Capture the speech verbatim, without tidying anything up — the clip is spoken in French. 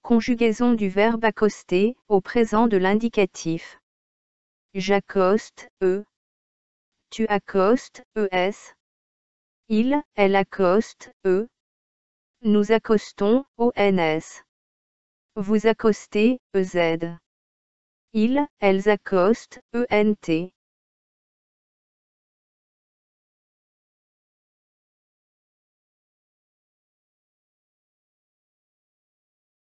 Conjugaison du verbe accoster, au présent de l'indicatif. J'accoste, e. Tu accostes, es. Il, elle accoste, e. Nous accostons, ons. Vous accostez, ez. Ils, elles accostent, ent.